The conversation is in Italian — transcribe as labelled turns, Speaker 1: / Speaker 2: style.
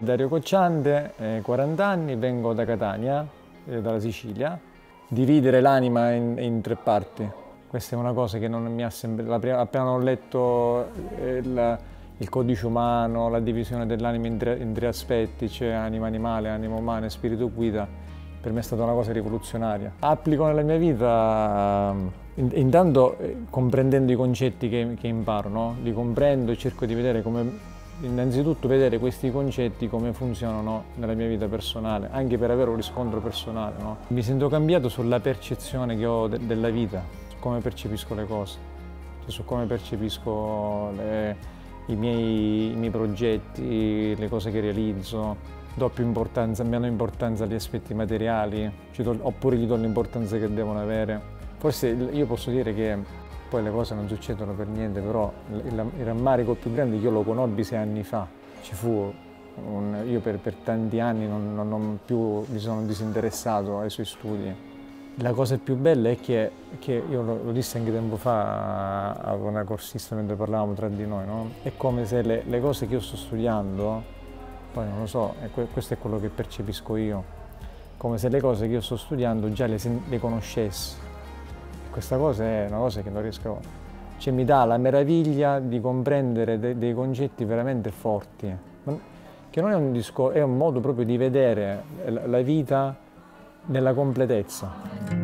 Speaker 1: Dario Cocciante, 40 anni, vengo da Catania, dalla Sicilia. Dividere l'anima in tre parti. Questa è una cosa che non mi ha sempre... appena ho letto il codice umano, la divisione dell'anima in tre aspetti, c'è anima animale, anima umana e spirito guida, per me è stata una cosa rivoluzionaria. Applico nella mia vita, intanto comprendendo i concetti che imparo, no? Li comprendo e cerco di vedere come... Innanzitutto vedere questi concetti come funzionano nella mia vita personale, anche per avere un riscontro personale, no? Mi sento cambiato sulla percezione che ho della vita, su come percepisco le cose, su come percepisco i miei progetti, le cose che realizzo. Do più importanza, meno importanza agli aspetti materiali, oppure gli do l'importanza che devono avere. Forse io posso dire che poi le cose non succedono per niente, però il rammarico più grande io lo conobbi 6 anni fa. Io per tanti anni non più mi sono disinteressato ai suoi studi. La cosa più bella è che io lo dissi anche tempo fa a una corsista mentre parlavamo tra di noi, no? È come se le cose che io sto studiando, poi non lo so, questo è quello che percepisco io, come se le cose che io sto studiando già le conoscessi. Questa cosa è una cosa che non riesco, cioè mi dà la meraviglia di comprendere dei concetti veramente forti, che non è un discorso, è un modo proprio di vedere la vita nella completezza.